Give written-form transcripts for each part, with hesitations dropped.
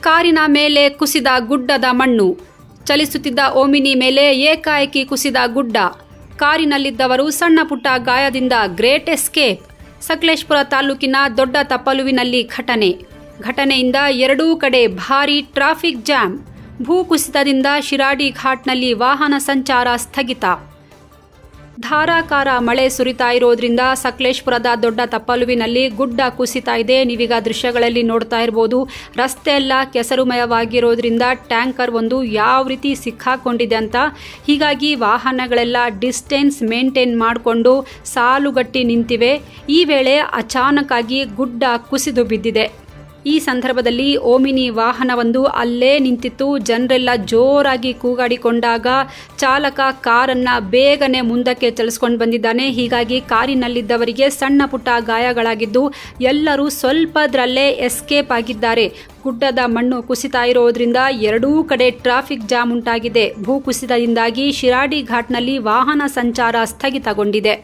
ಕಾರಿನ ಮೇಲೆ ಕುಸಿದ ಗುಡ್ಡದ ಮಣ್ಣು. ಚಲಿಸುತ್ತಿದ್ದ ಓಮಿನಿ ಮೇಲೆ ಏಕಾಏಕಿ ಕುಸಿದ ಗುಡ್ಡ. ಕಾರಿನಲ್ಲಿದ್ದವರು ಸಣ್ಣ ಪುಟ್ಟ ಗಾಯದಿಂದ ಗ್ರೇಟ್ ಎಸ್ಕೇಪ್. ಸಕಲೇಶಪುರ ತಾಲೂಕಿನ ದೊಡ್ಡ ತಪ್ಪಲುವಿನಲ್ಲಿ ಘಟನೆಯಿಂದ ಎರಡೂ ಕಡೆ ಭಾರೀ ಟ್ರಾಫಿಕ್ ಜಾಮ್. ಭೂಕುಸಿತದಿಂದ ಶಿರಾಡಿ ಘಾಟ್ನಲ್ಲಿ ವಾಹನ ಸಂಚಾರ ಸ್ಥಗಿತ. ಧಾರಾಕಾರ ಮಳೆ ಸುರಿತಾ ಇರೋದ್ರಿಂದ ಸಕಲೇಶಪುರದ ದೊಡ್ಡ ತಪ್ಪಲುವಿನಲ್ಲಿ ಗುಡ್ಡ ಕುಸಿತಾ ಇದೆ. ನೀವೀಗ ದೃಶ್ಯಗಳಲ್ಲಿ ನೋಡ್ತಾ ಇರಬಹುದು. ರಸ್ತೆ ಎಲ್ಲ ಕೆಸರುಮಯವಾಗಿರೋದ್ರಿಂದ ಟ್ಯಾಂಕರ್ ಒಂದು ಯಾವ ರೀತಿ ಸಿಕ್ಕಾಕೊಂಡಿದೆ ಅಂತ. ಹೀಗಾಗಿ ವಾಹನಗಳೆಲ್ಲ ಡಿಸ್ಟೆನ್ಸ್ ಮೇಂಟೈನ್ ಮಾಡಿಕೊಂಡು ಸಾಲುಗಟ್ಟಿ ನಿಂತಿವೆ. ಈ ವೇಳೆ ಅಚಾನಕ್ ಆಗಿ ಗುಡ್ಡ ಕುಸಿದು ಬಿದ್ದಿದೆ. ಈ ಸಂದರ್ಭದಲ್ಲಿ ಓಮಿನಿ ವಾಹನವೊಂದು ಅಲ್ಲೇ ನಿಂತಿತ್ತು. ಜನರೆಲ್ಲ ಜೋರಾಗಿ ಕೂಗಾಡಿಕೊಂಡಾಗ ಚಾಲಕ ಕಾರನ್ನು ಬೇಗನೆ ಮುಂದಕ್ಕೆ ಚಲಿಸ್ಕೊಂಡು ಬಂದಿದ್ದಾನೆ. ಹೀಗಾಗಿ ಕಾರಿನಲ್ಲಿದ್ದವರಿಗೆ ಸಣ್ಣ ಪುಟ್ಟ ಗಾಯಗಳಾಗಿದ್ದು ಎಲ್ಲರೂ ಸ್ವಲ್ಪದ್ರಲ್ಲೇ ಎಸ್ಕೇಪ್ ಆಗಿದ್ದಾರೆ. ಗುಡ್ಡದ ಮಣ್ಣು ಕುಸಿತಾ ಇರೋದ್ರಿಂದ ಎರಡೂ ಕಡೆ ಟ್ರಾಫಿಕ್ ಜಾಮ್ ಉಂಟಾಗಿದೆ. ಭೂಕುಸಿತದಿಂದಾಗಿ ಶಿರಾಡಿ ಘಾಟ್ನಲ್ಲಿ ವಾಹನ ಸಂಚಾರ ಸ್ಥಗಿತಗೊಂಡಿದೆ.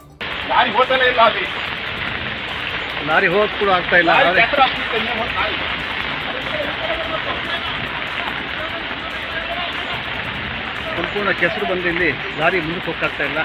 ಲಾರಿ ಹೋಗೋದು ಕೂಡ ಆಗ್ತಾ ಇಲ್ಲ. ಸಂಪೂರ್ಣ ಕೆಸರು ಬಂದು ಇಲ್ಲಿ ಲಾರಿ ಮುಂದಕ್ಕೆ ಹೋಗ್ತಾ ಇಲ್ಲ.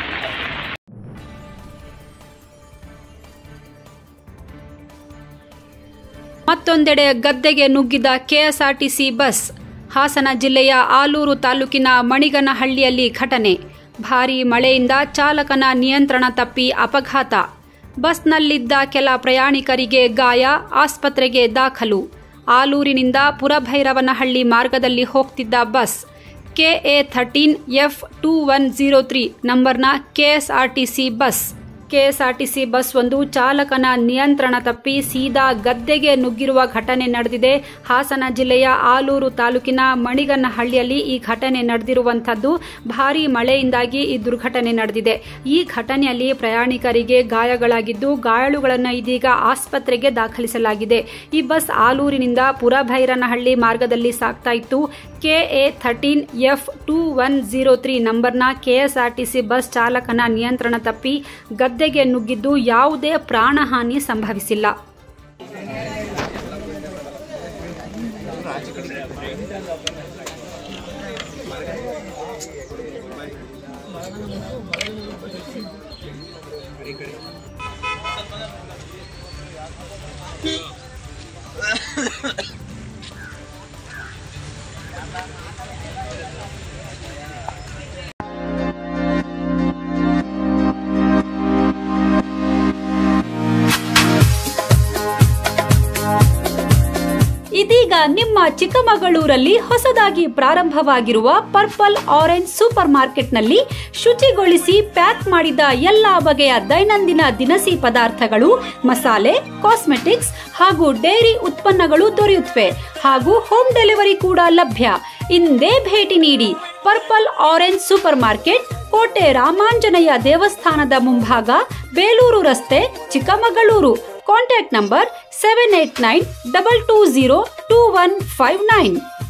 ಮತ್ತೊಂದೆಡೆ ಗದ್ದೆಗೆ ನುಗ್ಗಿದ ಕೆಎಸ್ಆರ್ಟಿಸಿ ಬಸ್. ಹಾಸನ ಜಿಲ್ಲೆಯ ಆಲೂರು ತಾಲೂಕಿನ ಮಣಿಗನಹಳ್ಳಿಯಲ್ಲಿ ಘಟನೆ. ಭಾರೀ ಮಳೆಯಿಂದ ಚಾಲಕನ ನಿಯಂತ್ರಣ ತಪ್ಪಿ ಅಪಘಾತ. ಬಸ್ನಲ್ಲಿದ್ದ ಕೆಲ ಪ್ರಯಾಣಿಕರಿಗೆ ಗಾಯ, ಆಸ್ಪತ್ರೆಗೆ ದಾಖಲು. ಆಲೂರಿನಿಂದ ಪುರಭೈರವನಹಳ್ಳಿ ಮಾರ್ಗದಲ್ಲಿ ಹೋಗ್ತಿದ್ದ ಬಸ್ KA13F2103 ನಂಬರ್ನ ಕೆಎಸ್ಆರ್ಟಿಸಿ ಬಸ್ ಒಂದು ಚಾಲಕನ ನಿಯಂತ್ರಣ ತಪ್ಪಿ ಸೀದಾ ಗದ್ದೆಗೆ ನುಗ್ಗಿರುವ ಘಟನೆ ನಡೆದಿದೆ. ಹಾಸನ ಜಿಲ್ಲೆಯ ಆಲೂರು ತಾಲೂಕಿನ ಮಣಿಗನಹಳ್ಳಿಯಲ್ಲಿ ಈ ಘಟನೆ ನಡೆದಿರುವಂತದ್ದು. ಭಾರೀ ಮಳೆಯಿಂದಾಗಿ ಈ ದುರ್ಘಟನೆ ನಡೆದಿದೆ. ಈ ಘಟನೆಯಲ್ಲಿ ಪ್ರಯಾಣಿಕರಿಗೆ ಗಾಯಗಳಾಗಿದ್ದು ಗಾಯಾಳುಗಳನ್ನು ಇದೀಗ ಆಸ್ಪತ್ರೆಗೆ ದಾಖಲಿಸಲಾಗಿದೆ. ಈ ಬಸ್ ಆಲೂರಿನಿಂದ ಪುರಭೈರನಹಳ್ಳಿ ಮಾರ್ಗದಲ್ಲಿ ಸಾಗ್ತಾ ಇತ್ತು. KA13F2103 ನಂಬರ್ನ ಕೆಎಸ್ಆರ್ಟಿಸಿ ಬಸ್ ಚಾಲಕನ ನಿಯಂತ್ರಣ ತಪ್ಪಿ ಗದ್ದೆಗೆ ನುಗ್ಗಿದ್ದು ಯಾವುದೇ ಪ್ರಾಣಹಾನಿ ಸಂಭವಿಸಿಲ್ಲ. ಇದೀಗ ನಿಮ್ಮ ಚಿಕ್ಕಮಗಳೂರಲ್ಲಿ ಹೊಸದಾಗಿ ಪ್ರಾರಂಭವಾಗಿರುವ ಪರ್ಪಲ್ ಆರೆಂಜ್ ಸೂಪರ್ ಮಾರ್ಕೆಟ್ನಲ್ಲಿ ಶುಚಿಗೊಳಿಸಿ ಪ್ಯಾಕ್ ಮಾಡಿದ ಎಲ್ಲಾ ಬಗೆಯ ದೈನಂದಿನ ದಿನಸಿ ಪದಾರ್ಥಗಳು, ಮಸಾಲೆ, ಕಾಸ್ಮೆಟಿಕ್ಸ್ ಹಾಗೂ ಡೈರಿ ಉತ್ಪನ್ನಗಳು ದೊರೆಯುತ್ತವೆ ಹಾಗೂ ಹೋಮ್ ಡೆಲಿವರಿ ಕೂಡ ಲಭ್ಯ. ಇಂದೇ ಭೇಟಿ ನೀಡಿ. ಪರ್ಪಲ್ ಆರೆಂಜ್ ಸೂಪರ್ ಮಾರ್ಕೆಟ್, ಕೋಟೆ ರಾಮಾಂಜನೇಯ ದೇವಸ್ಥಾನದ ಮುಂಭಾಗ, ಬೇಲೂರು ರಸ್ತೆ, ಚಿಕ್ಕಮಗಳೂರು. Contact number 7892202159.